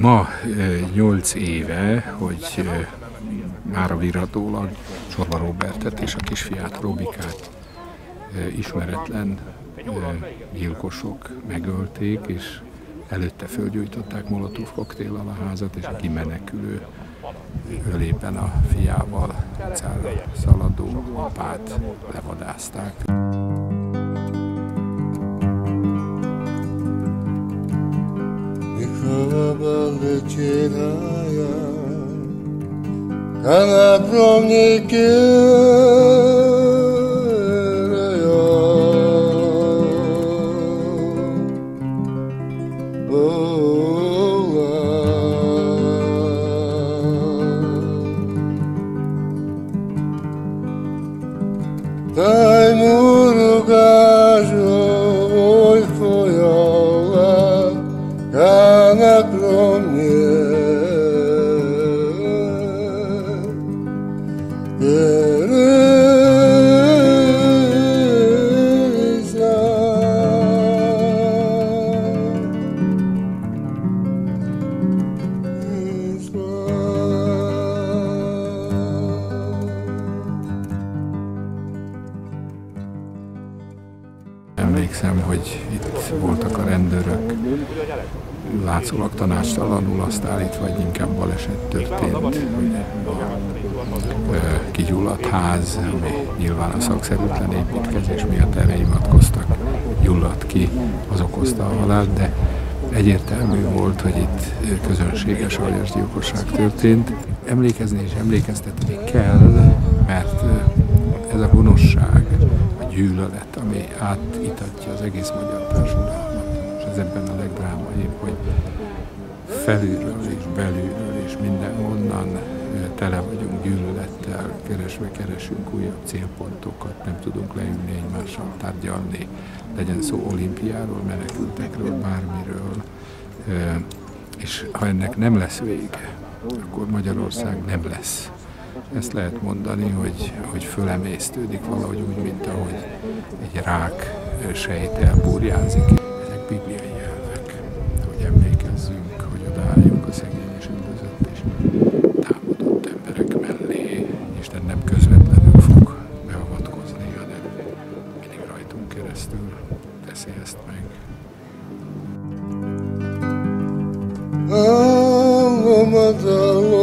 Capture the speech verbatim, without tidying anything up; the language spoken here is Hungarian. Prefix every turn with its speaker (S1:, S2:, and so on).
S1: Ma nyolc éve, hogy mára vírhatólag Csorba Róbertet és a kisfiát, Robikát ismeretlen gyilkosok megölték, és előtte fölgyújtották molotov koktéllal a házat, és a kimenekülő ölében a fiával utcára szaladó apát levadázták.
S2: Она про мне
S1: Emlékszem, hogy itt voltak a rendőrök, látszólag tanácstalanul azt állítva, hogy inkább baleset történt, hogy a kigyulladt ház, ami nyilván a szakszerűtlen építkezés miatt erre hivatkoztak, gyulladt ki, az okozta a halált, de egyértelmű volt, hogy itt közönséges aljas-gyilkosság történt. Emlékezni és emlékeztetni kell, mert ez a gonoszság, a gyűlölet, ami átitatja az egész magyar társadalmat, és ez ebben a legdrámaibb, hogy felülről és belülről és mindenhonnan tele vagyunk gyűlölettel, keresve keresünk újabb célpontokat, nem tudunk leülni egymással tárgyalni, legyen szó olimpiáról, menekültekről, bármiről, és ha ennek nem lesz vége, akkor Magyarország nem lesz. Ezt lehet mondani, hogy, hogy fölemésztődik valahogy úgy, mint ahogy egy rák sejtel burjánzik. Ezek bibliai elvek, hogy emlékezzünk, hogy odaálljunk a szegény és üldözött és támadott emberek mellé. Isten nem közvetlenül fog beavatkozni, hanem mindig rajtunk keresztül teszi ezt meg.
S2: Oh,